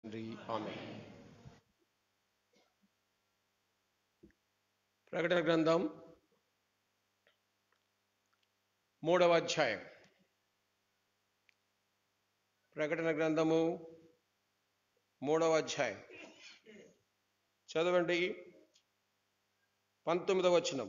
తండ్రి ఆమేన్. ప్రకటన గ్రంథం 3వ అధ్యాయం. ప్రకటన గ్రంథము 3వ అధ్యాయం చదవండి. 19వ వచనం.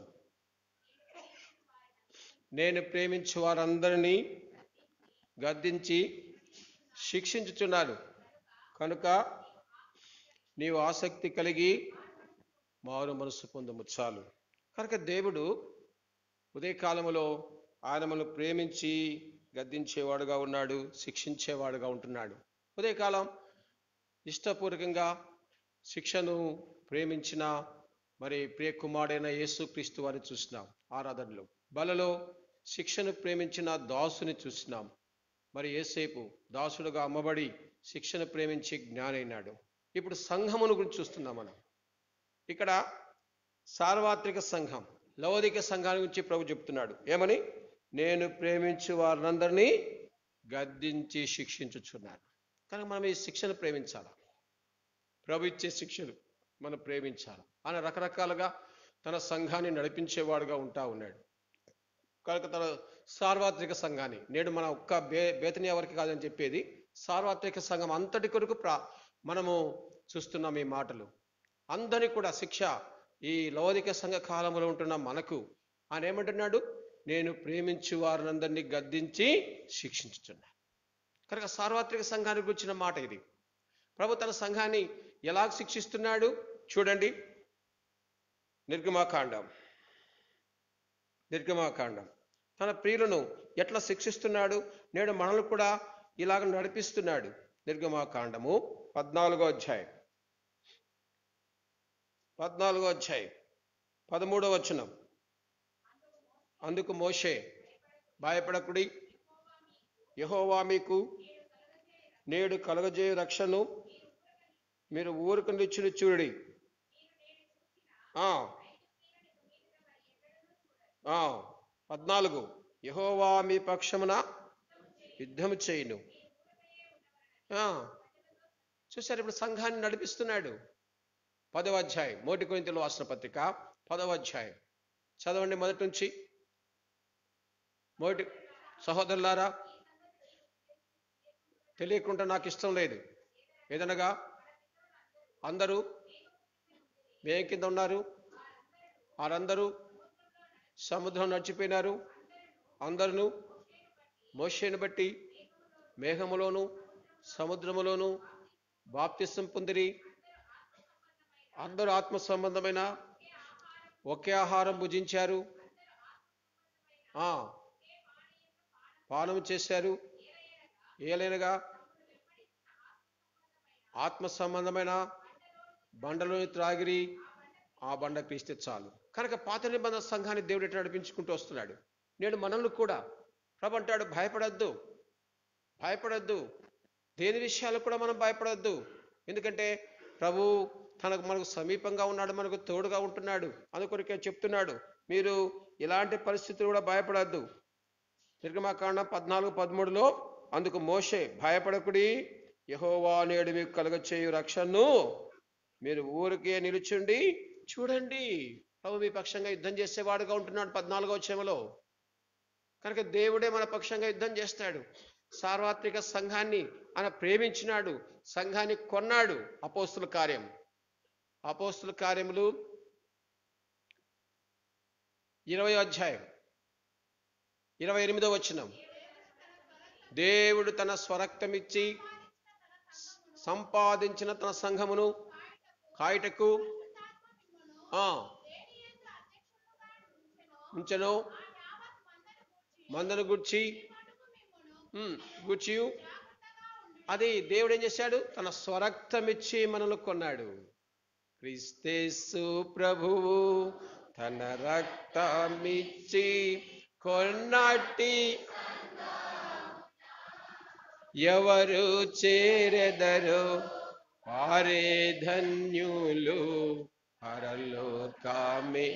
నేను ప్రేమించు వారందరినీ గద్దించి శిక్షించుచున్నాను కనుక నీవు ఆసక్తి కలిగి మారు మనసు పొందము చాలు. కనుక దేవుడు ఉదయకాలములో ఆయన మనల్ని ప్రేమించి గద్దించేవాడుగా ఉన్నాడు, శిక్షించేవాడుగా ఉంటున్నాడు. ఉదయకాలం ఇష్టపూర్వకంగా శిక్షను ప్రేమించిన మరి ప్రియ కుమారుడైన యేసుక్రీస్తు వారిని చూసినాం. ఆరాధనలో బలలో శిక్షను ప్రేమించిన దాసుని చూసినాం. మరి యేసేపు దాసుడుగా అమ్మబడి శిక్షను ప్రేమించి జ్ఞానైనాడు. ఇప్పుడు సంఘమును గురించి చూస్తున్నాం మనం. ఇక్కడ సార్వత్రిక సంఘం, లౌకిక సంఘాన్ని గురించి ప్రభు చెప్తున్నాడు. ఏమని? నేను ప్రేమించు వారందరినీ గద్దించి శిక్షించుచున్నాను. కనుక మనం ఈ శిక్షను ప్రేమించాలి. ప్రభు ఇచ్చే శిక్షను మనం ప్రేమించాలి. ఆయన రకరకాలుగా తన సంఘాన్ని నడిపించేవాడుగా ఉంటా ఉన్నాడు. కనుక తన సార్వత్రిక సంఘాన్ని, నేడు మన ఒక్క బేతనీయ వరకు కాదని చెప్పేది, సార్వత్రిక సంఘం అంతటి కొరకు మనము చూస్తున్నాం. ఈ మాటలు అందరినీ కూడా శిక్ష, ఈ లౌకిక సంఘ కాలంలో ఉంటున్న మనకు ఆయన ఏమంటున్నాడు? నేను ప్రేమించు వారినందరినీ గద్దించి శిక్షించుచున్నాను. కనుక సార్వత్రిక సంఘాన్ని గురించిన మాట ఇది. ప్రభు తన సంఘాన్ని ఎలా శిక్షిస్తున్నాడు చూడండి. నిర్గమాకాండం తన ప్రియులను ఎట్లా శిక్షిస్తున్నాడు, నేడు మనల్ని కూడా ఇలాగ నడిపిస్తున్నాడు. నిర్గమాకాండము 14వ అధ్యాయం 13వ వచనం. అందుకు మోషే, భయపడకుడి, యెహోవా మీకు నేడు కలుగజేయు రక్షణను మీరు ఊరుకు నిచ్చుని చూడి. 14 యెహోవా మీ పక్షమున యుద్ధము చేయును. చూసారు, ఇప్పుడు సంఘాన్ని నడిపిస్తున్నాడు. 10వ అధ్యాయం, 1 కొరింథీయుల రాసిన పత్రిక 10వ అధ్యాయం చదవండి మొదటి నుంచి. సహోదరులారా, తెలియకుండా నాకు ఇష్టం లేదు. ఏదనగా అందరూ మేఘం కింద ఉన్నారు, వారందరూ సముద్రం నడిచిపోయినారు. అందరూ మోషేను బట్టి మేఘములోను సముద్రములోను బాప్తిసం పొందిరి. అందరూ ఆత్మ సంబంధమైన ఒకే ఆహారం భుజించారు, పానము చేశారు. ఏలైనగా ఆత్మ సంబంధమైన బండలోని త్రాగిరి, ఆ బండ క్రీస్తే చాలు. కనుక పాత నిబంధన సంఘాన్ని దేవుడు ఎట్లా నడిపించుకుంటూ వస్తున్నాడు. నేడు మనల్ని కూడా ప్రభు అంటాడు, భయపడద్దు. దేని విషయాలు కూడా మనం భయపడద్దు. ఎందుకంటే ప్రభు మనకు సమీపంగా ఉన్నాడు, మనకు తోడుగా ఉంటున్నాడు. అందుకొరకే చెప్తున్నాడు, మీరు ఇలాంటి పరిస్థితులు కూడా భయపడద్దు. నిర్గమాకాండం 14:13లో అందుకు మోషే, భయపడకుడి, యెహోవా నేడు మీకు కలుగచేయు రక్షణను మీరు ఊరికే నిలుచుండి చూడండి. ప్రభు మీ పక్షంగా యుద్ధం చేసేవాడుగా ఉంటున్నాడు 14వ వచనంలో. కనుక దేవుడే మన పక్షంగా యుద్ధం చేస్తాడు. సార్వత్రిక సంఘాన్ని ఆయన ప్రేమించినాడు, సంఘాన్ని కొన్నాడు. అపోస్తుల కార్యములు 20వ అధ్యాయం 28వ వచనం. దేవుడు తన స్వరక్తమిచ్చి సంపాదించిన తన సంఘమును కాయుటకు ఉంచెను. మందను గూర్చి అది దేవుడు ఏం చేశాడు? తన స్వరక్తమిచ్చి మనల్ని కొన్నాడు. క్రీస్తేసు ప్రభువు తన రక్తమిచ్చి కొన్నటి ఎవరు చేరెదరో వారే ధన్యులు పరలోకమే.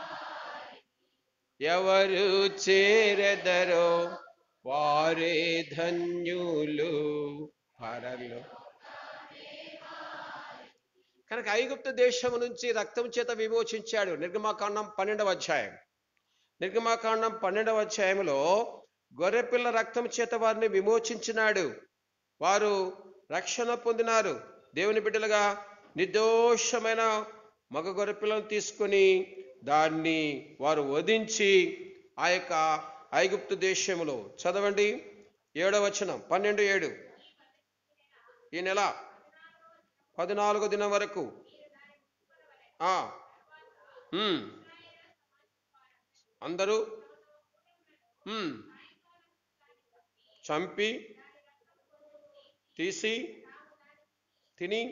ఎవరు చేరెదరో వారే ధన్యులు పరలో. కనుక ఐగుప్తు దేశం నుంచి రక్తం చేత విమోచించాడు. నిర్గమాకాండం 12వ అధ్యాయం. నిర్గమాకాండం 12వ అధ్యాయంలో గొర్రెపిల్ల రక్తం చేత వారిని విమోచించినాడు. వారు రక్షణ పొందినారు. దేవుని బిడ్డలుగా నిర్దోషమైన మగ గొర్రెపిల్లను తీసుకొని దాన్ని వారు వధించి ఆ యొక్క ఐగుప్తు దేశంలో, చదవండి 7వ వచనం, 12:7, ఈ నెల 14వ దినం వరకు అందరూ చంపి తీసి తిని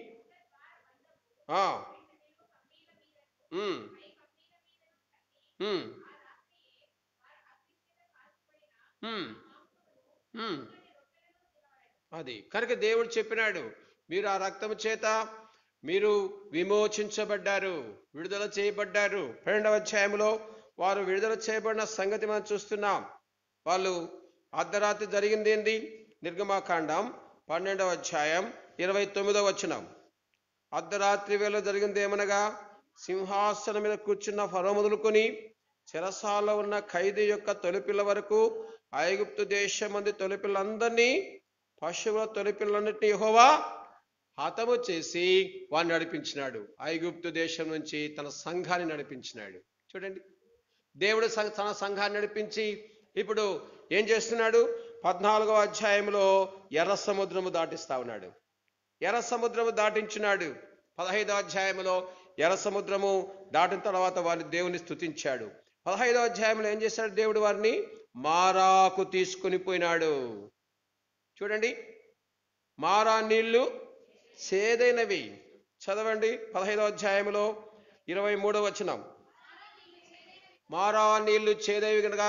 అది కనుక దేవుడు చెప్పినాడు, మీరు ఆ రక్తం చేత మీరు విమోచించబడ్డారు, విడుదల చేయబడ్డారు. 12వ అధ్యాయంలో వారు విడుదల చేయబడిన సంగతి మనం చూస్తున్నాం. వాళ్ళు అర్ధరాత్రి జరిగింది ఏంది? నిర్గమాకాండం 12వ అధ్యాయం 29వ వచనం. అర్ధరాత్రి వేళ జరిగింది ఏమనగా, సింహాసనం మీద కూర్చున్న ఫరో మొదలుకొని చెరసాలలో ఉన్న ఖైదీ యొక్క తొలిపిల్ల వరకు ఐగుప్తు దేశం మంది తొలిపిల్లందరినీ, పశువుల తొలిపిల్లన్నింటినీ యెహోవా హతము చేసి వారిని నడిపించినాడు. ఐగుప్తు దేశం నుంచి తన సంఘాన్ని నడిపించినాడు. చూడండి, దేవుడు తన సంఘాన్ని నడిపించి ఇప్పుడు ఏం చేస్తున్నాడు? 14వ అధ్యాయంలో ఎర్ర సముద్రము దాటిస్తా ఉన్నాడు. ఎర్ర సముద్రము దాటించినాడు. 15వ అధ్యాయంలో ఎర్ర సముద్రము దాటిన తర్వాత వారిని దేవుని స్తుతించాడు. 15వ అధ్యాయంలో ఏం చేశాడు? దేవుడు వారిని మారాకు తీసుకుని పోయినాడు. చూడండి, మారా నీళ్లు చేదైనవి. చదవండి 15వ అధ్యాయంలో 23వ వచనం. మారా నీళ్లు చేదైవి కనుక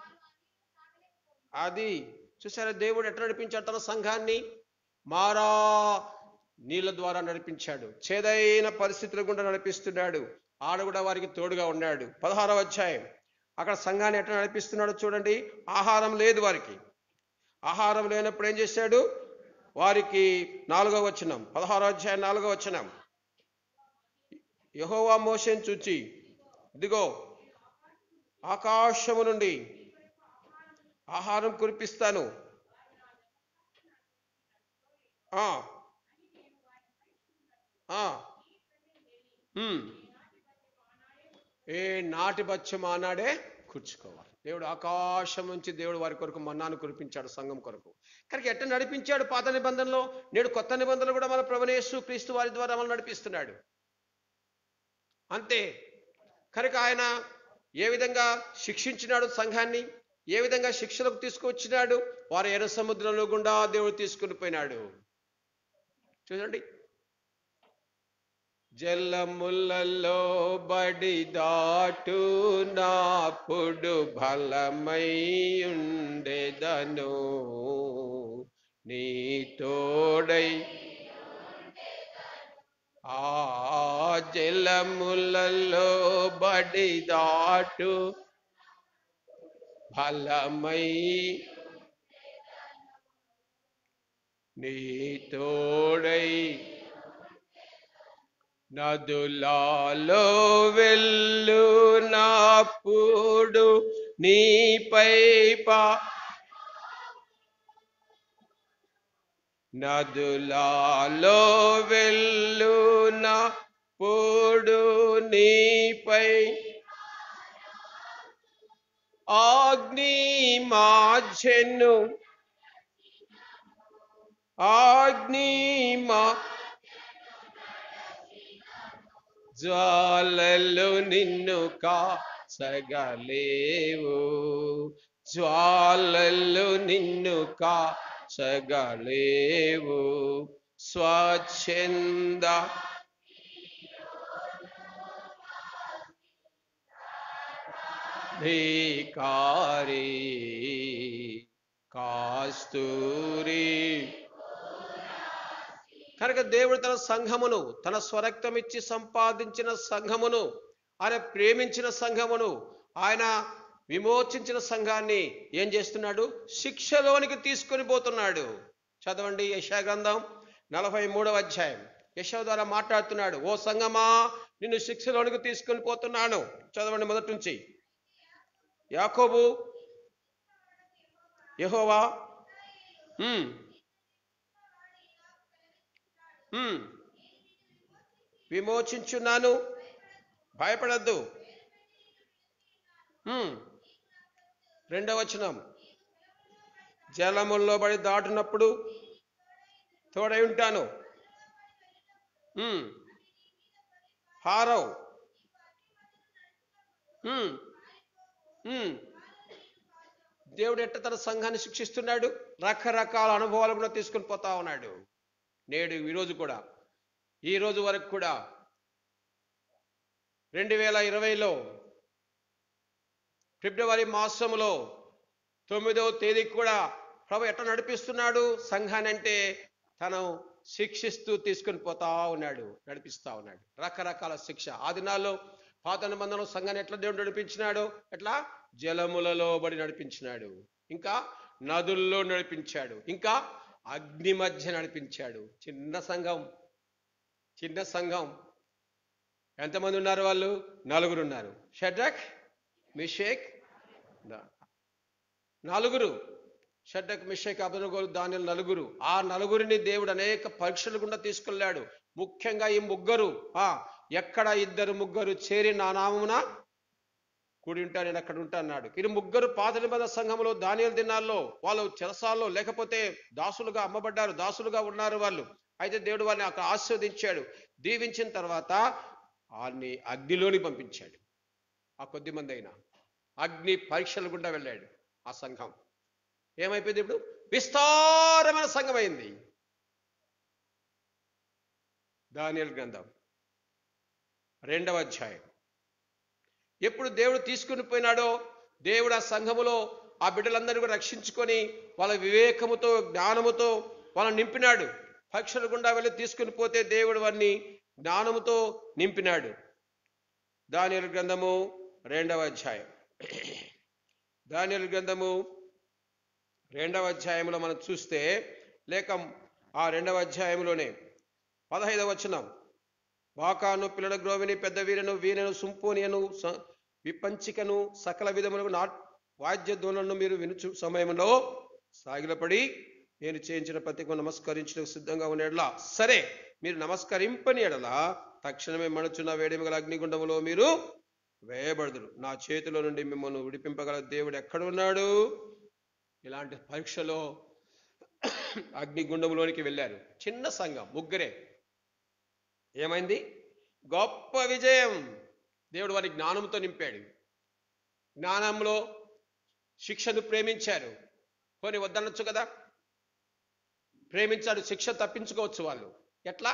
అది చూసారా, దేవుడు ఎట్లా నడిపించాడు తన సంఘాన్ని? మారా నీళ్ళ ద్వారా నడిపించాడు. చేదైన పరిస్థితుల గుండా నడిపిస్తున్నాడు. ఆడ కూడా వారికి తోడుగా ఉన్నాడు. 16వ అధ్యాయం అక్కడ సంఘాన్ని ఎట్లా నడిపిస్తున్నాడో చూడండి. ఆహారం లేదు వారికి. ఆహారం లేనప్పుడు ఏం చేశాడు? వారికి 4వ వచనం, 16వ అధ్యాయం 4వ వచనం. యెహోవా మోషేను చూచి, ఇదిగో ఆకాశము నుండి ఆహారం కురిపిస్తాను, ఏ నాటి బచ్చం ఆనాడే కూర్చుకోవాలి. దేవుడు ఆకాశం నుంచి దేవుడు వారి కొరకు మన్నాను కురిపించాడు సంఘం కొరకు. కనుక ఎట్లా నడిపించాడు పాత నిబంధనలో, నేడు కొత్త నిబంధనలు కూడా మన ప్రభువైన యేసు క్రీస్తు వారి ద్వారా మనం నడిపిస్తున్నాడు. అంతే. కనుక ఆయన ఏ విధంగా శిక్షించినాడు సంఘాన్ని, ఏ విధంగా శిక్షలకు తీసుకువచ్చినాడు, వారు ఎర్ర సముద్రంలో గుండా దేవుడు తీసుకుని పోయినాడు. చూడండి, జలములలో బడి దాటు నాపుడు బలమై ఉండెదను, నీ తోడై ఆ జలములలో బడి దాటు బలమై నీ తోడై నదులలో వెళ్ళు నాపుడు నీపై నదులలో వెళ్ళు నాపుడు నీపై అగ్ని మాచెను జ్వాలలు నిన్ను కాచగలేవు, జ్వాలలు నిన్ను కాచగలేవు, స్వచ్ఛంద ధికారి కాస్తూరి. కనుక దేవుడు తన సంఘమును, తన స్వరక్తం ఇచ్చి సంపాదించిన సంఘమును, ఆయన ప్రేమించిన సంఘమును, ఆయన విమోచించిన సంఘాన్ని ఏం చేస్తున్నాడు? శిక్షలోనికి తీసుకొని పోతున్నాడు. చదవండి యెషయా గ్రంథం 43వ అధ్యాయం. యెషయా ద్వారా మాట్లాడుతున్నాడు. ఓ సంగమా, నిన్ను శిక్షలోనికి తీసుకొని పోతున్నాను. చదవండి మొదటి నుంచి. యాకోబు యెహోవా విమోచించున్నాను, భయపడద్దు. రెండవ వచనం, జలముల్లో పడి దాటినప్పుడు తోడై ఉంటాను. హారవ్ దేవుడు ఎట్ట తన సంఘాన్ని శిక్షిస్తున్నాడు? రకరకాల అనుభవాలు కూడా తీసుకొని పోతా ఉన్నాడు. నేడు ఈ రోజు వరకు కూడా 2020లో ఫిబ్రవరి మాసంలో 9వ తేదీకి కూడా ప్రభు ఎట్లా నడిపిస్తున్నాడు సంఘాన్ని అంటే తను శిక్షిస్తూ తీసుకొని పోతా ఉన్నాడు, నడిపిస్తా ఉన్నాడు. రకరకాల శిక్ష. ఆ దినాల్లో పాత నిబంధనలో సంఘాన్ని ఎట్లా దేవుడు నడిపించినాడు? ఎట్లా? జలములలో బడి నడిపించినాడు, ఇంకా నదుల్లో నడిపించాడు, ఇంకా అగ్ని మధ్య నడిపించాడు. చిన్న సంఘం. ఎంతమంది ఉన్నారు వాళ్ళు? 4 ఉన్నారు. షడ్రక్, మిషేక్, షడ్రక్, మిషేక్, అబేద్నెగో, దానియేలు 4. ఆ 4ని దేవుడు అనేక పరీక్షలు గుండా తీసుకెళ్ళాడు. ముఖ్యంగా ఈ 3, ఎక్కడ 2, 3 చేరి నా నామమున కూడి ఉంటా, నేను అక్కడ ఉంటా అన్నాడు. ఈ 3 పాత నిబంధన సంఘంలో దానియేలు దినాల్లో వాళ్ళు చెరసాల్లో లేకపోతే దాసులుగా అమ్మబడ్డారు, దాసులుగా ఉన్నారు వాళ్ళు. అయితే దేవుడు వారిని అక్కడ ఆశీర్వదించాడు. దీవించిన తర్వాత వారిని అగ్నిలోని పంపించాడు. ఆ కొద్ది మంది అయినా అగ్ని పరీక్షలు గుండా వెళ్ళాడు. ఆ సంఘం ఏమైపోయింది? ఇప్పుడు విస్తారమైన సంఘం అయింది. దానియేలు గ్రంథం 2వ అధ్యాయం. ఎప్పుడు దేవుడు తీసుకుని పోయినాడో, దేవుడు ఆ సంఘములో ఆ బిడ్డలందరినీ కూడా రక్షించుకొని వాళ్ళ వివేకముతో, జ్ఞానముతో వాళ్ళని నింపినాడు. పరీక్షల గుండా వెళ్ళి తీసుకుని పోతే దేవుడు వారిని జ్ఞానముతో నింపినాడు. దానియేలు గ్రంథము 2వ అధ్యాయం. దానియేలు గ్రంథము 2వ అధ్యాయంలో మనం చూస్తే, లేక ఆ 2వ అధ్యాయంలోనే 15వ వచనం, బాకాను, పిల్లల గ్రోవిని, పెద్ద వీరను, వీణను, సుంపోనియను, విపంచికను, సకల విధములకు వాద్య ధ్వనులను మీరు వినుచు సమయంలో సాగిలపడి నేను చేయించిన ప్రతికు నమస్కరించడానికి సిద్ధంగా ఉన్న ఎడల, సరే మీరు నమస్కరింపని ఎడల తక్షణమే మణుచున్న వేడిమి గల అగ్నిగుండములో మీరు వేయబడదురు. నా చేతిలో నుండి మిమ్మల్ని విడిపింపగల దేవుడు ఎక్కడున్నాడు? ఇలాంటి పరీక్షలో అగ్నిగుండంలోనికి వెళ్ళారు. చిన్న సంఘం, 3. ఏమైంది? గొప్ప విజయం. దేవుడు వారి జ్ఞానంతో నింపాడు. జ్ఞానంలో శిక్షను ప్రేమించారు. కొని వద్దనొచ్చు కదా, ప్రేమించాడు. శిక్ష తప్పించుకోవచ్చు వాళ్ళు. ఎట్లా?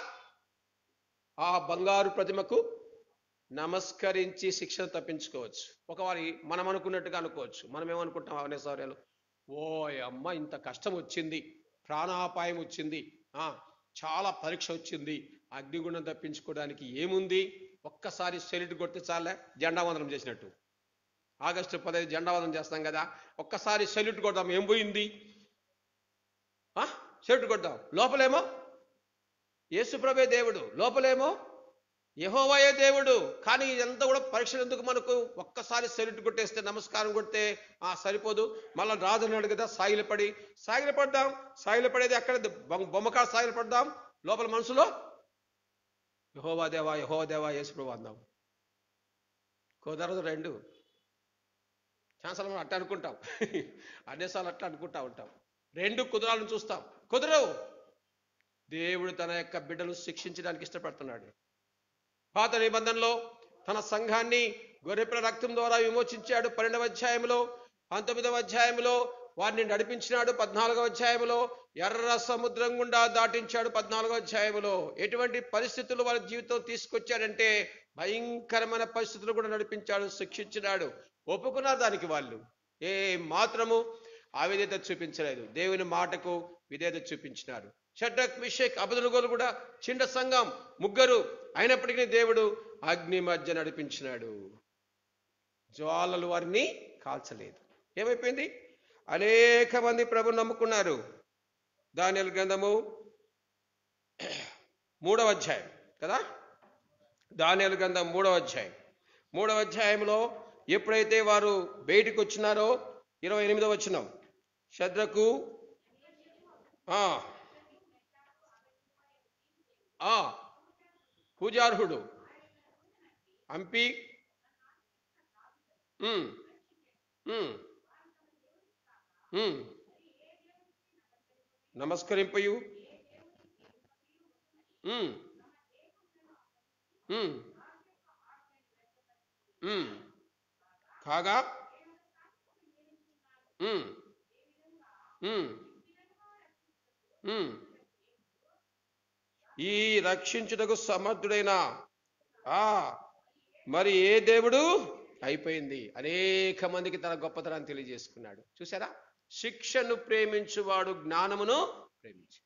ఆ బంగారు ప్రతిమకు నమస్కరించి శిక్షను తప్పించుకోవచ్చు. ఒకవారి మనం అనుకున్నట్టుగా అనుకోవచ్చు. మనం ఏమనుకుంటాం? అవనేసౌర్యాలు, ఓ అమ్మ ఇంత కష్టం వచ్చింది, ప్రాణాపాయం వచ్చింది, చాలా పరీక్ష వచ్చింది, అగ్నిగుండం తప్పించుకోవడానికి ఏముంది? ఒక్కసారి సెల్యూట్ కొడితే చాలే, జెండా వందనం చేసినట్టు. ఆగస్టు 15 జెండా వందనం చేస్తాం కదా, ఒక్కసారి సెల్యూట్ కొడదాం, ఏం పోయింది? సెల్యూట్ కొడదాం. లోపలేమో యేసుప్రభే దేవుడు, లోపలేమో యెహోవాయే దేవుడు. కానీ ఇదంతా కూడా పరీక్షలు ఎందుకు మనకు? ఒక్కసారి సెల్యూట్ కొట్టేస్తే, నమస్కారం కొడితే సరిపోదు, మళ్ళీ రాజన్నాడు కదా, సాగిలపడదాం. సాగిలపడేది అక్కడ బొమ్మకా సాగిలపడదాం, లోపల మనసులో యెహోవా దేవా, యెహోవా దేవా, యేసుప్రభు అందాం. కుదరదు. 2 ఛాన్సులు మనం అట్లా అనుకుంటాం, అన్నిసార్లు అట్లా అనుకుంటా ఉంటాం. 2 కుదరాలను చూస్తాం, కుదరవు. దేవుడు తన యొక్క బిడ్డను శిక్షించడానికి ఇష్టపడుతున్నాడు. పాత నిబంధనలో తన సంఘాన్ని గొర్రెపిల్ల రక్తం ద్వారా విమోచించాడు 12వ అధ్యాయంలో. 19వ అధ్యాయంలో వారిని నడిపించినాడు. 14వ అధ్యాయంలో ఎర్ర సముద్రం గుండా దాటించాడు. 14వ అధ్యాయంలో ఎటువంటి పరిస్థితులు వారి జీవితం తీసుకొచ్చాడంటే, భయంకరమైన పరిస్థితులు కూడా నడిపించాడు, శిక్షించినాడు. ఒప్పుకున్నారు దానికి. వాళ్ళు ఏ మాత్రము అవిధేయత చూపించలేదు, దేవుని మాటకు విధేయత చూపించినారు. షడ్రక్, మిషేక్, అబేద్నెగోలు కూడా చిన్న సంఘం, 3 అయినప్పటికీ దేవుడు అగ్ని మధ్య నడిపించినాడు. జ్వాలలు వారిని కాల్చలేదు. ఏమైపోయింది? అనేక మంది ప్రభుని నమ్ముకున్నారు. దానియేలు గ్రంథము మూడవ అధ్యాయం కదా, దానియేలు గ్రంథం మూడవ అధ్యాయంలో ఎప్పుడైతే వారు బయటికి వచ్చినారో 28వ వచనం, శద్రకు ఆ ఆ పూజార్హుడు అంపి ఉమ్, ఉమ్, ఉమ్, నమస్కరింపయు ఉమ్, ఉమ్, ఉమ్, కాగా ఉమ్, ఉమ్, ఉమ్, ఈ రక్షించుటకు సమర్థుడైన ఆ మరి ఏ దేవుడు అయిపోయింది. అనేక మందికి తన గొప్పతనాన్ని తెలియజేసుకున్నాడు. చూసారా, శిక్షను ప్రేమించువాడు జ్ఞానమును ప్రేమించు.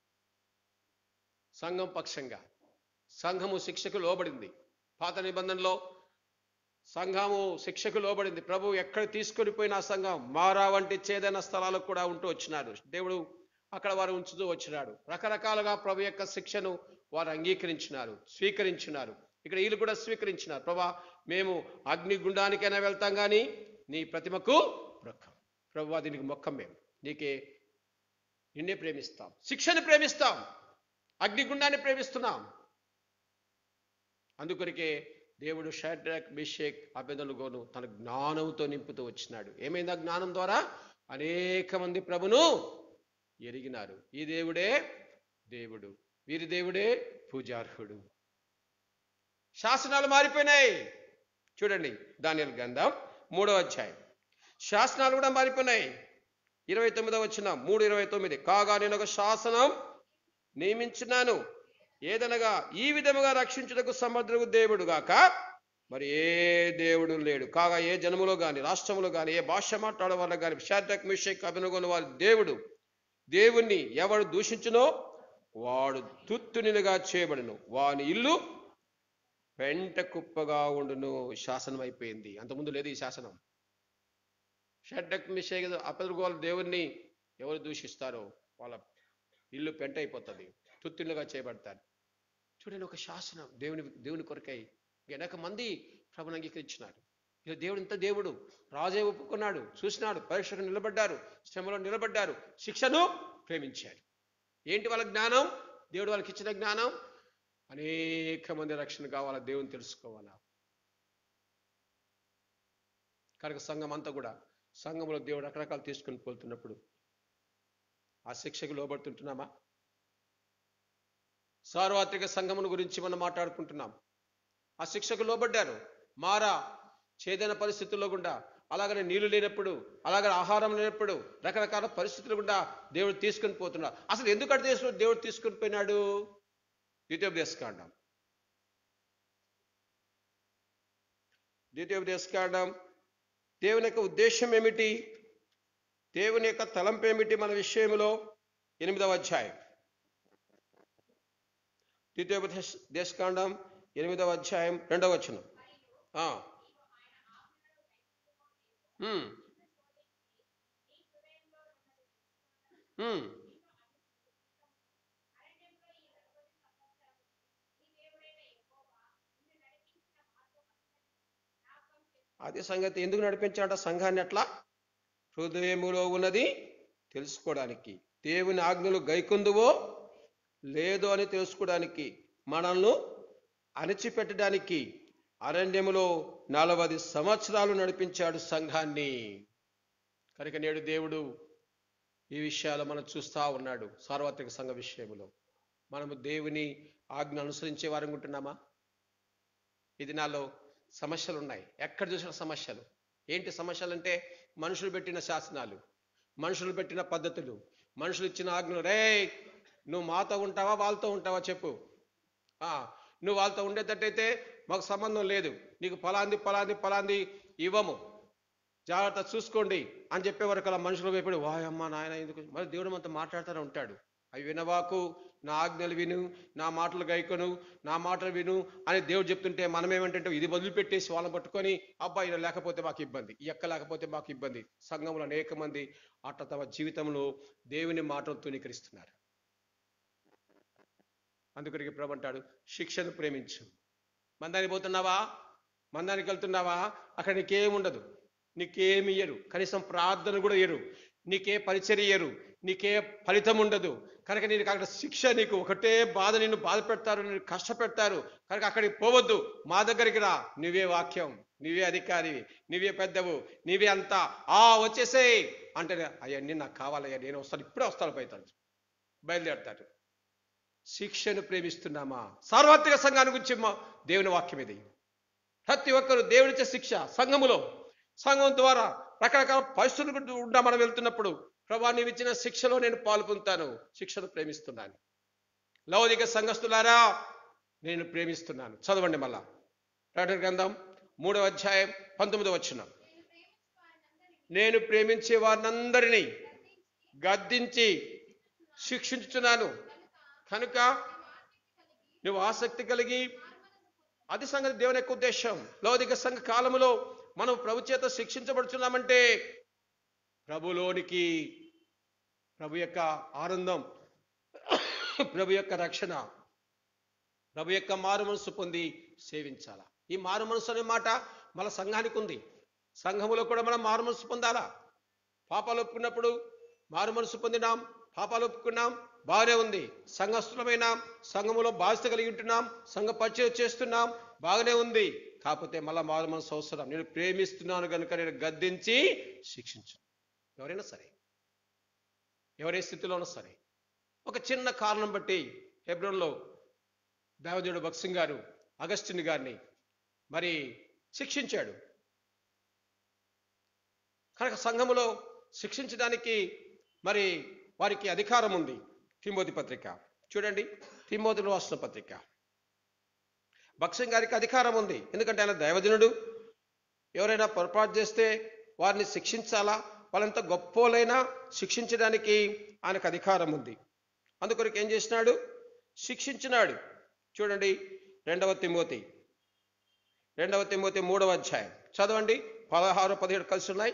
సంఘం పక్షంగా సంఘము శిక్షకు లోబడింది. పాత నిబంధనలో సంఘము శిక్షకు లోబడింది. ప్రభు ఎక్కడ తీసుకొని పోయిన సంఘం మారా వంటి చేదైన స్థలాలకు కూడా ఉంటూ వచ్చినాడు. దేవుడు అక్కడ వారు ఉంచుతూ వచ్చినాడు. రకరకాలుగా ప్రభు యొక్క శిక్షను వారు అంగీకరించినారు, స్వీకరించినారు. ఇక్కడ వీళ్ళు కూడా స్వీకరించినారు. ప్రభా, మేము అగ్ని గుండానికైనా వెళ్తాం కానీ నీ ప్రతిమకు మొక్కం. ప్రభు, దీనికి మొక్కం, మేము నిన్నే ప్రేమిస్తాం, శిక్షను ప్రేమిస్తాం, అగ్నిగుండాన్ని ప్రేమిస్తున్నాం. అందుకొరికే దేవుడు షడ్రక్ మేషక్ అబేద్నెగోను తన జ్ఞానంతో నింపుతూ వచ్చినాడు. ఏమైంది? ఆ జ్ఞానం ద్వారా అనేక మంది ప్రభును ఎరిగినారు. ఈ దేవుడే దేవుడు, వీరి దేవుడే పూజార్హుడు. శాసనాలు మారిపోయినాయి. చూడండి, దానియేలు గ్రంథం 3వ అధ్యాయం, శాసనాలు కూడా మారిపోయినాయి. 29వ వచనం, 3:29, కాగా నేను ఒక శాసనం నియమించున్నాను, ఏదనగా ఈ విధముగా రక్షించుటకు సమర్థుడు దేవుడు గాక మరి ఏ దేవుడు లేడు. కాగా ఏ జనములో గాని, రాష్ట్రములో గాని, ఏ భాష మాట్లాడే వాళ్ళ గాని షడ్రక్ మేషక్ అబేద్నెగోను వారి దేవుడు. దేవుణ్ణి ఎవడు దూషించునో వాడు తుత్తునిగా చేయబడును, వాని ఇల్లు పెంట కుప్పగా ఉండును. శాసనం అయిపోయింది. అంతకుముందు లేదు ఈ శాసనం. షడ్రక్ మేషక్ అబేద్నెగోను దేవుణ్ణి ఎవరు దూషిస్తారో వాళ్ళ ఇల్లు పెంట అయిపోతుంది, తుత్తులుగా చేయబడతారు. చూడండి, ఒక శాసనం దేవుని కొరకై అనేక మంది ప్రభుని అంగీకరించినారు. ఇలా దేవుడు ఇంత దేవుడు, రాజే ఒప్పుకున్నాడు, చూసినాడు, పరీక్షకు నిలబడ్డారు, శ్రమలో నిలబడ్డారు, శిక్షను ప్రేమించారు. ఏంటి వాళ్ళ జ్ఞానం? దేవుడు వాళ్ళకి ఇచ్చిన జ్ఞానం. అనేక మంది రక్షణ కావాలా, దేవుని తెలుసుకోవాలా. కనుక సంఘం అంతా కూడా, సంఘంలో దేవుడు రకరకాలు తీసుకుని పోతున్నప్పుడు ఆ శిక్షకు లోబడుతుంటున్నామా? సార్వత్రిక సంఘమును గురించి మనం మాట్లాడుకుంటున్నాం. ఆ శిక్షకు లోబడ్డారు. మారా చేదైన పరిస్థితుల్లో గుండా, అలాగనే నీళ్లు లేనప్పుడు, అలాగనే ఆహారం లేనప్పుడు, రకరకాల పరిస్థితులు గుండా దేవుడు తీసుకుని పోతున్నాడు. అసలు ఎందుకంటే దేవుడు తీసుకుని పోయినాడు? ద్వితీయోపదేశకాండం దేవుని యొక్క ఉద్దేశం ఏమిటి, దేవుని యొక్క తలంపు ఏమిటి మన విషయంలో? 8వ అధ్యాయం, ద్వితీయోపదేశకాండం 8వ అధ్యాయం 2వ వచనం. అదే సంగతి. ఎందుకు నడిపించాట సంఘాన్ని? అట్లా హృదయములో ఉన్నది తెలుసుకోవడానికి, దేవుని ఆజ్ఞలు గైకొందువో లేదో అని తెలుసుకోవడానికి, మనల్ని అణిచిపెట్టడానికి అరణ్యములో 40 సంవత్సరాలు నడిపించాడు సంఘాన్ని. కనుక నేడు దేవుడు ఈ విషయాలు మనం చూస్తూ ఉన్నాడు. సార్వత్రిక సంఘ విషయంలో మనము దేవుని ఆజ్ఞ అనుసరించే వారు ఉంటున్నామా? ఈ దినాల్లో సమస్యలు ఉన్నాయి. ఎక్కడ చూసిన సమస్యలు. ఏంటి సమస్యలు అంటే? మనుషులు పెట్టిన శాసనాలు, మనుషులు పెట్టిన పద్ధతులు, మనుషులు ఇచ్చిన ఆజ్ఞలు. రే, నువ్వు మాతో ఉంటావా వాళ్ళతో ఉంటావా చెప్పు. నువ్వు వాళ్ళతో ఉండేటట్టయితే మాకు సంబంధం లేదు, నీకు ఫలాంది ఇవ్వము, జాగ్రత్త చూసుకోండి అని చెప్పేవరకు అలా మనుషులు వైపు వాయమ్మ నాయన ఎందుకు. మరి దేవుడు మనతో మాట్లాడుతూనే ఉంటాడు. అవి వినవాకు, నా ఆజ్ఞలు విను, నా మాటలు గైకొను, నా మాటలు విను అని దేవుడు చెప్తుంటే మనం ఏమంటే ఇది వదిలిపెట్టేసి వాళ్ళని పట్టుకొని అబ్బాయి లేకపోతే మాకు ఇబ్బంది, ఈ ఎక్క లేకపోతే మాకు ఇబ్బంది. సంఘంలో అనేక మంది అట్లా తమ జీవితంలో దేవుని మాటలు తూనీకరిస్తున్నారు. అందుకొరికి ప్రభు అంటాడు, శిక్షను ప్రేమించు. మందానికి పోతున్నావా, మందానికి వెళ్తున్నావా, అక్కడ నీకేముండదు, నీకేమి ఇయ్యరు, కనీసం ప్రార్థన కూడా ఇయ్యరు, నీకే పరిచర్య ఇయ్యరు, నీకే ఫలితం ఉండదు. కనుక నేను అక్కడ శిక్ష, నీకు ఒకటే బాధ, నిన్ను బాధ పెడతారు, నిన్ను కష్టపెడతారు. కనుక అక్కడికి పోవద్దు, మా దగ్గరికి రా, నువ్వే వాక్యం, నువ్వే అధికారివి, నువ్వే పెద్దవు, నీవే అంతా, వచ్చేసేయ్ అంటే, అవన్నీ నాకు కావాలయ్యా, నేను వస్తాను, ఇప్పుడే వస్తాను, బయలుదేరతారు. శిక్షను ప్రేమిస్తున్నామా? సార్వత్రిక సంఘాన్ని గురించి దేవుని వాక్యం ఇది. ప్రతి ఒక్కరు దేవునిచ్చే శిక్ష సంఘం ద్వారా రకరకాల పరిస్థితులు గుండా మనం వెళ్తున్నప్పుడు, ప్రభా నీవు ఇచ్చిన శిక్షలో నేను పాలు పొందుతాను, శిక్షను ప్రేమిస్తున్నాను. లౌకిక సంఘస్థులారా, నేను ప్రేమిస్తున్నాను. చదవండి మళ్ళా ప్రకటన గ్రంథం 3వ అధ్యాయం 19వ వచనం. నేను ప్రేమించే వారినందరినీ గద్దించి శిక్షించుచున్నాను కనుక నువ్వు ఆసక్తి కలిగి, అది సంగతి దేవుని యొక్క ఉద్దేశం. లౌకిక సంఘ కాలములో మనం ప్రభు చేత శిక్షించబడుచున్నామంటే ప్రభులోనికి, ప్రభు యొక్క ఆనందం, ప్రభు యొక్క రక్షణ, ప్రభు యొక్క మారు మనసు పొంది సేవించాలా. ఈ మారు మనసు అనే మాట మన సంఘానికి ఉంది. సంఘములో కూడా మనం మారు మనసు పొందాలా. పాపాలు ఒప్పుకున్నప్పుడు మారు మనసు పొందినాం, పాపాలు ఒప్పుకున్నాం, బాగానే ఉంది. సంఘస్థులమైన సంఘములో బాధ్యత కలిగి ఉంటున్నాం, సంఘ పరిచయం చేస్తున్నాం, బాగానే ఉంది. కాకపోతే మళ్ళా మారు మనసు అవసరం. నేను ప్రేమిస్తున్నాను కనుక నేను గద్దించి శిక్షించు. ఎవరైనా సరే, ఎవరే స్థితిలోనూ సరే, ఒక చిన్న కారణం బట్టి హెబ్రోన్లో దేవదేవుడు భక్సింగ్ గారు అగస్టిన్ గారిని మరి శిక్షించాడు. కనుక సంఘములో శిక్షించడానికి మరి వారికి అధికారం ఉంది. తిమోతి పత్రిక చూడండి, తిమోతిలో రాసిన పత్రిక. భక్సింగ్ గారికి అధికారం ఉంది, ఎందుకంటే ఆయన దైవజనుడు. ఎవరైనా పొరపాటు చేస్తే వారిని శిక్షించాలా, వాళ్ళంతా గొప్పోలైనా శిక్షించడానికి ఆయనకు అధికారం ఉంది. అందుకొరకు ఏం చేసినాడు? శిక్షించినాడు. చూడండి 2వ తిమోతి 3వ అధ్యాయం చదవండి. 16, 17 కలిసి ఉన్నాయి.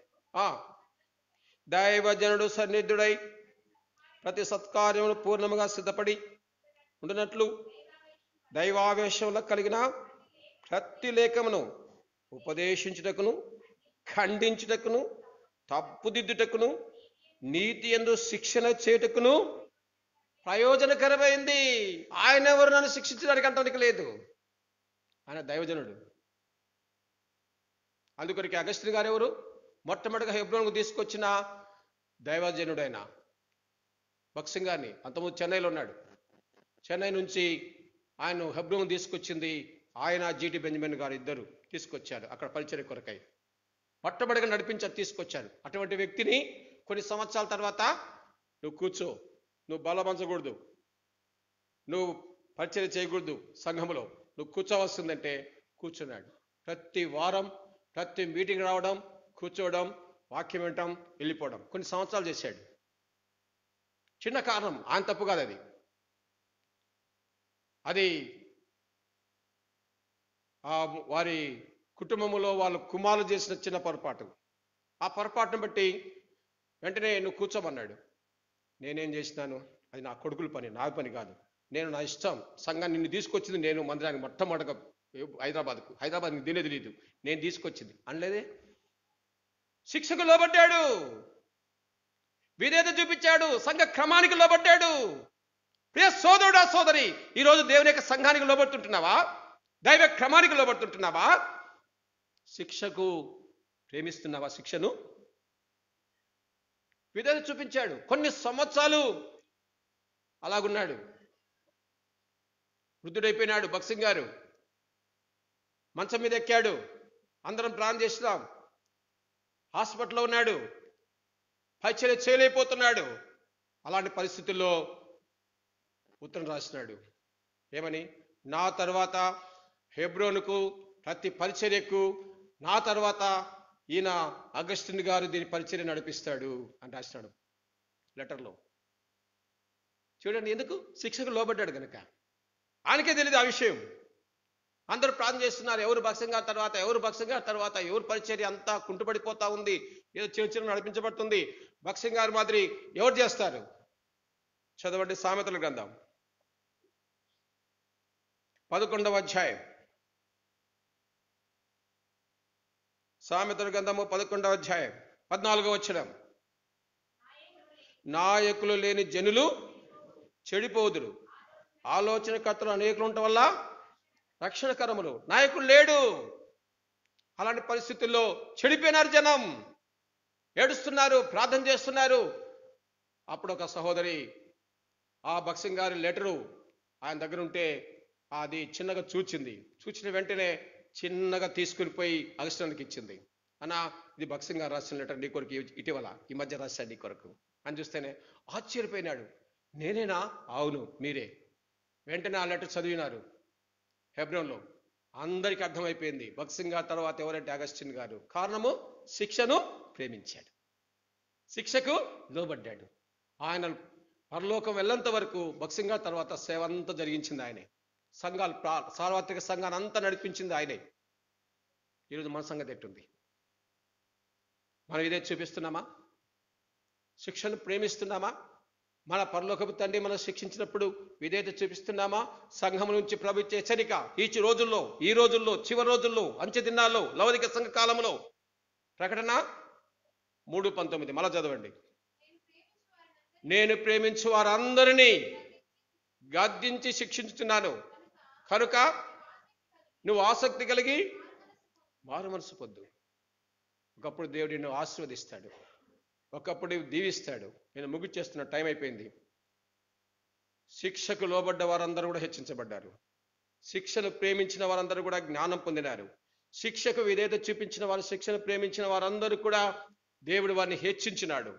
దైవజనుడు సన్నిధుడై ప్రతి సత్కార్యమును పూర్ణముగా సిద్ధపడి ఉండినట్లు దైవావేశంలో కలిగిన ప్రతి లేఖమును ఉపదేశించుటకును, ఖండించుటకును, తప్పుదిద్దుటకును, నీతి యందు శిక్షణ చేయుటకును ప్రయోజనకరమైంది. ఆయన ఎవరు నన్ను శిక్షించడానికి అంటానికి లేదు, ఆయన దైవజనుడు. అందుకొరికి అగస్టిన్ గారు ఎవరు? మొట్టమొదటిగా హెబ్రోన్కు తీసుకొచ్చిన దైవజనుడైన భక్సింగ్ గారిని. అంతకుముందు చెన్నైలో ఉన్నాడు. చెన్నై నుంచి ఆయన హెబ్రోన్ తీసుకొచ్చింది ఆయన, జీటి బెంజమిన్ గారు ఇద్దరు తీసుకొచ్చారు అక్కడ పరిచర్య కొరకై. మొట్టమొదటిగా నడిపించారు, తీసుకొచ్చారు. అటువంటి వ్యక్తిని కొన్ని సంవత్సరాల తర్వాత, నువ్వు కూర్చో, నువ్వు బలపంచకూడదు, నువ్వు పరిచర్య చేయకూడదు సంఘములో, నువ్వు కూర్చోవలసిందంటే కూర్చున్నాడు. ప్రతి వారం ప్రతి మీటింగ్ రావడం, కూర్చోవడం, వాక్యం వినటం, వెళ్ళిపోవడం కొన్ని సంవత్సరాలు చేశాడు. చిన్న కారణం, ఆయన తప్పు కాదు అది. అది వారి కుటుంబంలో వాళ్ళ కుమారులు చేసిన చిన్న పొరపాటు. ఆ పొరపాటును బట్టి వెంటనే నువ్వు కూర్చోమన్నాడు. నేనేం చేసినాను? అది నా కొడుకుల పని, నా పని కాదు. నేను నా ఇష్టం, సంఘాన్ని నిన్ను తీసుకొచ్చింది నేను, మందిరానికి మొట్టమొదటిగా హైదరాబాద్ దీనే తెలియదు, నేను తీసుకొచ్చింది అనలేదే. శిక్షకు లోబడ్డాడు, విధేయత చూపించాడు, సంఘ క్రమానికి లోబడ్డాడు. ప్రియ సోదరుడా, సోదరి, ఈరోజు దేవుని యొక్క సంఘానికి లోబడుతుంటున్నావా? దైవ క్రమానికి లోబడుతుంటున్నావా? శిక్షకు ప్రేమిస్తున్నావా? శిక్షను విధేయత చూపించాడు. కొన్ని సంవత్సరాలు అలాగున్నాడు. వృద్ధుడైపోయినాడు భక్సింగ్ గారు. మంచం మీద ఎక్కాడు, అందరం ప్రార్థన చేసినాం. హాస్పిటల్లో ఉన్నాడు, పరిచర్య చేయలేకపోతున్నాడు. అలాంటి పరిస్థితుల్లో ఉత్తరం రాసినాడు. ఏమని? నా తర్వాత హెబ్రోనుకు ప్రతి పరిచర్యకు నా తర్వాత ఈయన అగస్టిన్ గారు దీని పరిచర్య నడిపిస్తాడు అని రాసినాడు లెటర్లో. చూడండి, ఎందుకు? శిక్షకు లోబడ్డాడు కనుక. ఆయనకే తెలియదు ఆ విషయం. అందరూ ప్రార్థన చేస్తున్నారు, ఎవరు భక్సింగ్ గారి తర్వాత, ఎవరు భక్సింగ్ గారి తర్వాత, ఎవరు పరిచర్య అంతా కుంటుపడిపోతా ఉంది, ఏదో చిన్న చిన్న నడిపించబడుతుంది. భక్సింగ్ గారి మాదిరి ఎవరు చేస్తారు? చదవండి సామెతల గ్రంథం 11వ అధ్యాయం, సామెతల గ్రంథము 11వ అధ్యాయం 14వ వచనం. నాయకులు లేని జనులు చెడిపోదురు, ఆలోచనకర్తలు అనేకులు ఉండటం వల్ల రక్షణకరములు. నాయకుడు లేడు. అలాంటి పరిస్థితుల్లో చెడిపోయినారు జనం, ఏడుస్తున్నారు, ప్రార్థన చేస్తున్నారు. అప్పుడు ఒక సహోదరి ఆ భక్సింగ్ గారి లెటరు ఆయన దగ్గర ఉంటే అది చిన్నగా చూచిన వెంటనే చిన్నగా తీసుకుని పోయి అగస్త్యానికి ఇచ్చింది. అన్నా, ఇది భక్సింగ్ గారు రాసిన లెటర్, నీ కొరకు ఇటీవల ఈ మధ్య రాశాడు నీ కొరకు అని చూస్తేనే ఆశ్చర్యపోయినాడు. నేనేనా? అవును, మీరే. వెంటనే ఆ లెటర్ చదివినారు హెబ్రోన్లో. అందరికీ అర్థమైపోయింది భక్సింగ్ గారు తర్వాత ఎవరంటే అగస్టిన్ గారు. కారణము, శిక్షను ప్రేమించాడు, శిక్షకు లోబడ్డాడు. ఆయన పరలోకం వెళ్ళంత వరకు భక్సింగ్ గారు తర్వాత సేవ అంతా జరిగించింది ఆయనే. సంఘాలు, సార్వత్రిక సంఘాన్ని అంతా నడిపించింది ఆయనే. ఈరోజు మన సంగతి ఎట్టుంది? మనం ఇదే చూపిస్తున్నామా? శిక్షను ప్రేమిస్తున్నామా? మన పరలోకపు తండ్రి మనం శిక్షించినప్పుడు విధేయత చూపిస్తున్నామా? సంఘం నుంచి ప్రభు హెచ్చరిక ఈ రోజుల్లో చివరి రోజుల్లో, అంచె దినాల్లో, లౌకిక సంఘ కాలంలో. ప్రకటన 3:19 మళ్ళా చదవండి. నేను ప్రేమించు వారందరినీ గద్దించి శిక్షించుతున్నాను కనుక నువ్వు ఆసక్తి కలిగి మారు మనసు పొందు. ఒకప్పుడు దేవుడు నిన్ను ఆశీర్వదిస్తాడు, ఒకప్పుడు దీవిస్తాడు. నేను ముగిచేస్తున్న టైం అయిపోయింది. శిక్షకు లోబడ్డ వారందరూ కూడా హెచ్చించబడ్డారు. శిక్షను ప్రేమించిన వారందరూ కూడా జ్ఞానం పొందినారు. శిక్షకు విధేయత చూపించిన వారు, శిక్షను ప్రేమించిన వారందరూ కూడా దేవుడు వారిని హెచ్చించినాడు.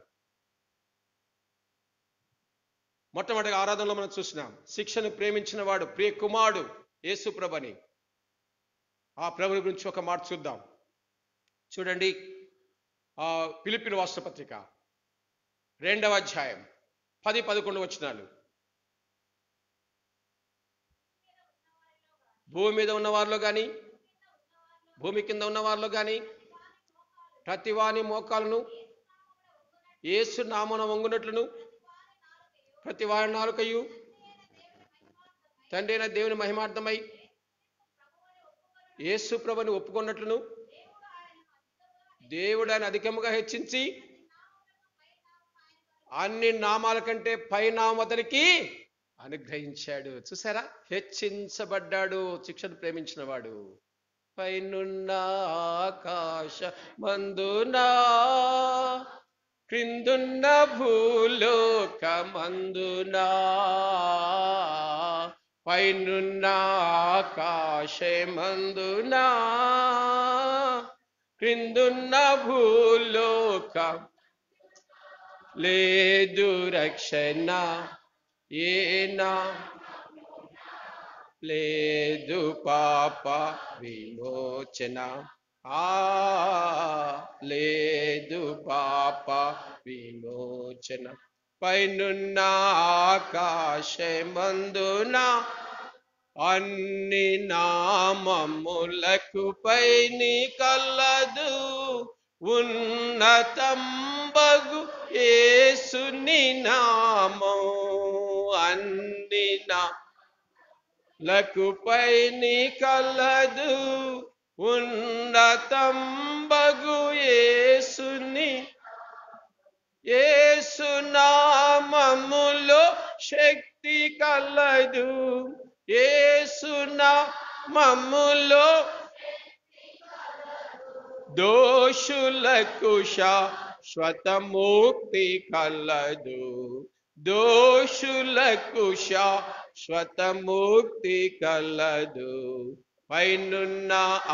మొట్టమొదటిగా ఆరాధనలో మనం చూసినాం, శిక్షను ప్రేమించిన వాడు ప్రియ కుమారుడు యేసు ప్రభుని. ఆ ప్రభుని గురించి ఒక మాట చూద్దాం. చూడండి, ఫిలిప్పీయుల రాసిన పత్రిక 2వ అధ్యాయం 10-11 వచనాలు. భూమి మీద ఉన్న వారిలో కానీ, భూమి కింద ఉన్న వారిలో కానీ ప్రతివాని మోకాలను యేసు నామమున వంగునట్లును, ప్రతి వారి నాలుకయు తండ్రి అయిన దేవుని మహిమార్థమై యేసు ప్రభుని ఒప్పుకున్నట్లును దేవుడు ఆయన అధికముగా హెచ్చించి అన్ని నామాల కంటే పై నామం అతనికి అనుగ్రహించాడు. చూసారా? హెచ్చించబడ్డాడు శిక్షను ప్రేమించిన వాడు. పైనున్న ఆకాశ మందునా, క్రిందున్న భూలోకమందునా, పైనున్న ఆకాశమందునా, క్రిందున్న భూలోకం లేదు రక్షణ ఏనా, లేదు పాప విమోచన, లేదు పాప విమోచన. పైనున్న ఆకాశమందున అన్ని నామములకు పైని కలదు, ఉన్నతంబగు యేసుని నామం. అన్ని నామములకు పైని కలదు, ఉన్నతంబగు యేసుని. యేసు నామములో శక్తి కలదు, యేసు నామములో దోషులకు శాశ్వత ముక్తి కలదు, దోషులకు శాశ్వత ముక్తి కలదు. పైనున్న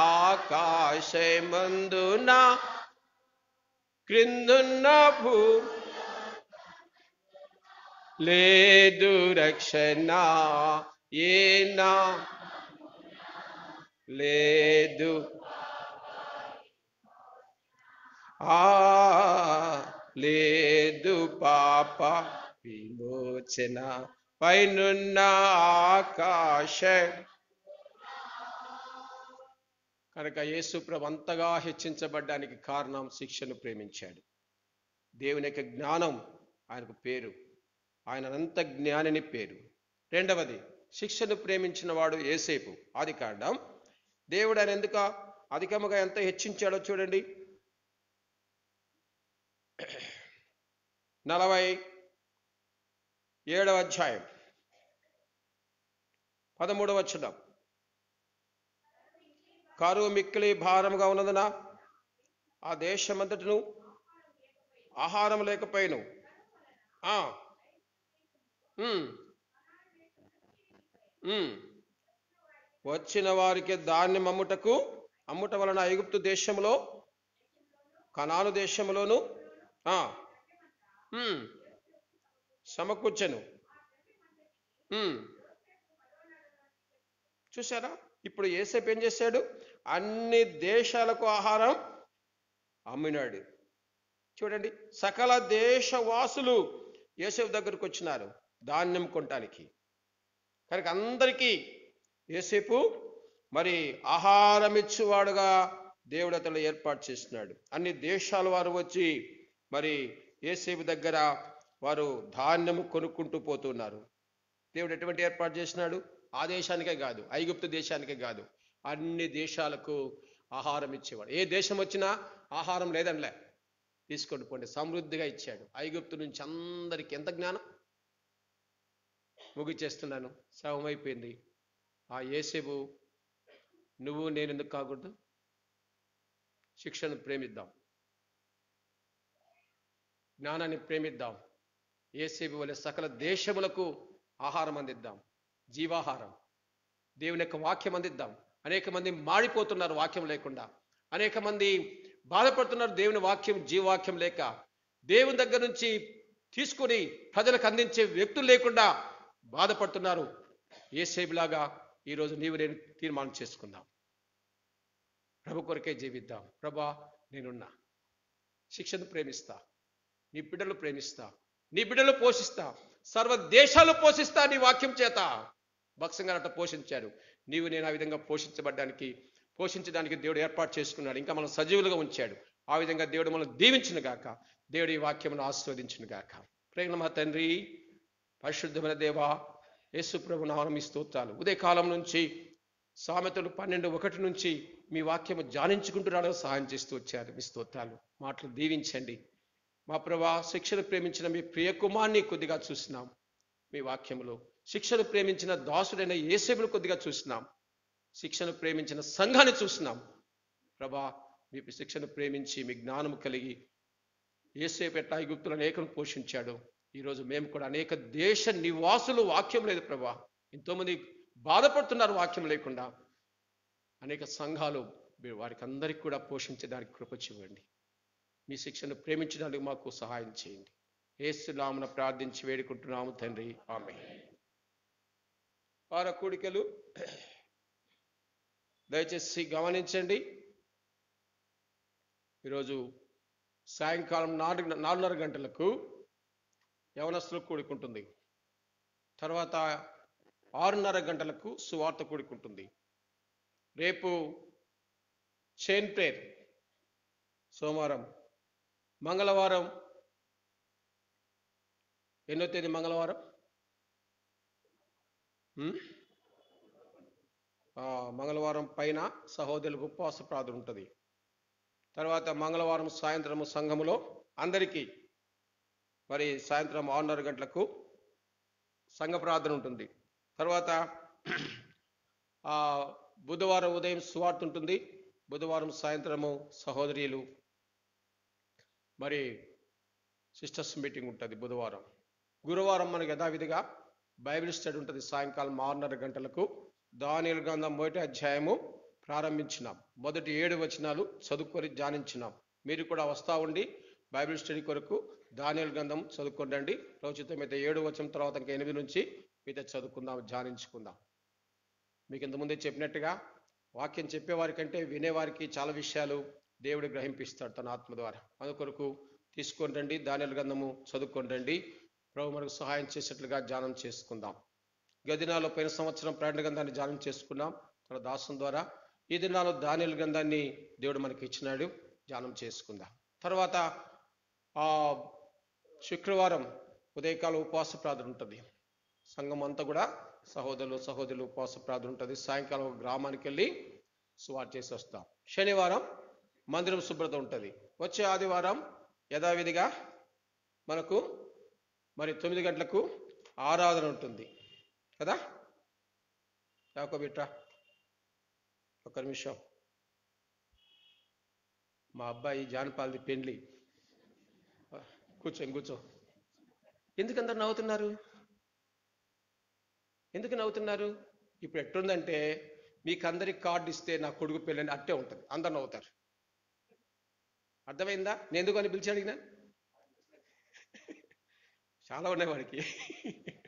ఆకాశమందున క్రిందున్న భూ లేదు రక్షణ ఏనా, లేదు లేదు పాప విమోచన. పైనున్న ఆకాశ. కనుక యేసు ప్రభు అంతగా హెచ్చించబడ్డానికి కారణం శిక్షను ప్రేమించాడు. దేవుని యొక్క జ్ఞానం ఆయనకు పేరు, ఆయన అనంత జ్ఞానిని పేరు. రెండవది, శిక్షను ప్రేమించిన వాడు యేసేపు. ఆది కాండం. దేవుడు ఆయన ఎందుకు అధికముగా ఎంత హెచ్చించాడో చూడండి. 47వ అధ్యాయం 13వ వచనం. కరువు మిక్కిలి భారముగా ఉన్నదన ఆ దేశమంతటను ఆహారం లేకపోయిను. వచ్చిన వారికి ధాన్యం అమ్ముట వలన ఐగుప్తు దేశంలో, కనాను దేశంలోను సమకూర్చెను. చూసారా? ఇప్పుడు యేసేపు ఏం చేశాడు? అన్ని దేశాలకు ఆహారం అమ్మినాడు. చూడండి, సకల దేశవాసులు యేసేపు దగ్గరకు వచ్చినారు ధాన్యం కొనటానికి. కనుక అందరికీ యేసేపు మరి ఆహారం ఇచ్చేవాడుగా దేవుడు అతను ఏర్పాటు చేస్తున్నాడు. అన్ని దేశాల వారు వచ్చి మరి యేసేపు దగ్గర వారు ధాన్యము కొనుక్కుంటూ పోతున్నారు. దేవుడు ఎటువంటి ఏర్పాటు చేసినాడు? ఆ దేశానికే కాదు, ఐగుప్తు దేశానికే కాదు, అన్ని దేశాలకు ఆహారం ఇచ్చేవాడు. ఏ దేశం వచ్చినా ఆహారం లేదనిలే, తీసుకొని పోండి, సమృద్ధిగా ఇచ్చాడు. ఐగుప్తు నుంచి అందరికీ ఎంత జ్ఞానం! ముగిచేస్తున్నాను, శవమైపోయింది. ఆ యేసేపు నువ్వు నేను ఎందుకు కాకూడదు? శిక్షను ప్రేమిద్దాం, జ్ఞానాన్ని ప్రేమిద్దాం. యేసేపు వలె సకల దేశములకు ఆహారం అందిద్దాం, జీవాహారం, దేవుని యొక్క వాక్యం అందిద్దాం. అనేక మంది మాడిపోతున్నారు వాక్యం లేకుండా, అనేక మంది బాధపడుతున్నారు దేవుని వాక్యం, జీవవాక్యం లేక. దేవుని దగ్గర నుంచి తీసుకొని ప్రజలకు అందించే వ్యక్తులు లేకుండా బాధపడుతున్నారు. యేసేపులాగా ఈరోజు నీవు నేను తీర్మానం చేసుకుందాం. ప్రభు కొరకే జీవిద్దాం. ప్రభా, నేనున్నా, శిక్షను ప్రేమిస్తా, నీ బిడ్డలు ప్రేమిస్తా, నీ బిడ్డలు పోషిస్తా, సర్వ దేశాలు పోషిస్తా నీ వాక్యం చేత. భక్తంగా అట్లా పోషించాడు. నీవు నేను ఆ విధంగా పోషించడానికి దేవుడు ఏర్పాటు చేసుకున్నాడు. ఇంకా మనం సజీవులుగా ఉంచాడు. ఆ విధంగా దేవుడు మనం దీవించును గాక. దేవుడు ఈ వాక్యమును ఆస్వాదించును గాక. ప్రేమ తండ్రి, పరిశుద్ధమైన దేవా, యేసు ప్రభు నామమున మీ స్తోత్రాలు. ఉదయకాలం నుంచి సామెతలు 12:1 నుంచి మీ వాక్యము ధ్యానించుకుంటూ రావడానికి సహాయం చేస్తూ వచ్చారు. మీ స్తోత్రాలు. మాటలు దీవించండి. మా ప్రభా, శిక్షను ప్రేమించిన మీ ప్రియ కుమార్ని కొద్దిగా చూసినాం మీ వాక్యములో. శిక్షను ప్రేమించిన దాసుడైన యేసేపును కొద్దిగా చూసినాం. శిక్షను ప్రేమించిన సంఘాన్ని చూసినాం. ప్రభా, మీ శిక్షను ప్రేమించి మీ జ్ఞానము కలిగి యేసేపు ఎట్లా ఐగుప్తులు అనేకను పోషించాడు, ఈరోజు మేము కూడా అనేక దేశ నివాసులు వాక్యం లేదు ప్రభా, ఎంతోమంది బాధపడుతున్నారు వాక్యం లేకుండా. అనేక సంఘాలు వారికి అందరికీ కూడా పోషించడానికి కృప చూడండి. మీ శిక్షను ప్రేమించడానికి మాకు సహాయం చేయండి. యేసు నామమున ప్రార్థించి వేడుకుంటున్నాము తండ్రి, ఆమేన్. వార కూడికలు దయచేసి గమనించండి. ఈరోజు సాయంకాలం 4:30 గంటలకు యవనస్తులకు కూడుకుంటుంది. తర్వాత 6:30 గంటలకు సువార్త కూడుకుంటుంది. రేపు చైన్ ప్రేయర్ సోమవారం. మంగళవారం ఎన్నో తేదీ? మంగళవారం మంగళవారం పైన సహోదరులకు ఉపవాస ప్రార్థన ఉంటుంది. తర్వాత మంగళవారం సాయంత్రము సంఘములో అందరికీ మరి సాయంత్రం 6:30 గంటలకు సంఘ ప్రార్థన ఉంటుంది. తర్వాత బుధవారం ఉదయం సువార్త ఉంటుంది. బుధవారం సాయంత్రము సహోదరీలు మరి సిస్టర్స్ మీటింగ్ ఉంటుంది బుధవారం. గురువారం మనకి యథావిధిగా బైబిల్ స్టడీ ఉంటుంది. సాయంకాలం 6:30 గంటలకు దానియేలు గ్రంథం 1వ అధ్యాయము ప్రారంభించినాం. మొదటి 7 వచనాలు చదువుకొని ధ్యానించినాం. మీరు కూడా వస్తూ ఉండి బైబిల్ స్టడీ కొరకు దానియేలు గ్రంథం చదువుకొని రండి. రోజుతమైతే 7 వచనం తర్వాత ఇంకా 8 నుంచి మీతో చదువుకుందాం, ధ్యానించుకుందాం. మీకు ఇంతకుముందే చెప్పినట్టుగా వాక్యం చెప్పేవారి కంటే వినేవారికి చాలా విషయాలు దేవుడు గ్రహింపిస్తాడు తన ఆత్మ ద్వారా. అందుకొరకు తీసుకొని రండి, దానియేలు గ్రంథము చదువుకొని రండి. ప్రభు మనకు సహాయం చేసేట్లుగా ధ్యానం చేసుకుందాం. గదినాల్లో పోయిన సంవత్సరం ప్రకటన గ్రంథాన్ని ధ్యానం చేసుకున్నాం తన దాసం ద్వారా. ఈ దినాల్లో దానియేలు గ్రంథాన్ని దేవుడు మనకి ఇచ్చినాడు, ధ్యానం చేసుకుందాం. తర్వాత శుక్రవారం ఉదయకాలం ఉపవాస ప్రార్థన ఉంటుంది. సంఘం అంతా కూడా సహోదరులు ఉపవాస ప్రార్థన ఉంటుంది. సాయంకాలం ఒక గ్రామానికి వెళ్ళి సువార్త చేసి వస్తాం. శనివారం మందిరం శుభ్రత ఉంటుంది. వచ్చే ఆదివారం యథావిధిగా మనకు మరి 9 గంటలకు ఆరాధన ఉంటుంది కదా. యాకోబిట్రా ఒక్క నిమిషం. మా అబ్బాయి జానపాల్ది పెండ్లి. కూర్చో. ఎందుకందరు నవ్వుతున్నారు? ఎందుకు నవ్వుతున్నారు? ఇప్పుడు ఎట్టుందంటే మీకు అందరికి కార్డు ఇస్తే నా కొడుకు పెళ్ళని అట్టే ఉంటుంది, అందరు నవ్వుతారు. అర్థమైందా? నేను ఎందుకు అని పిలిచి అడిగినా? చాలా ఉన్నాయి వాడికి.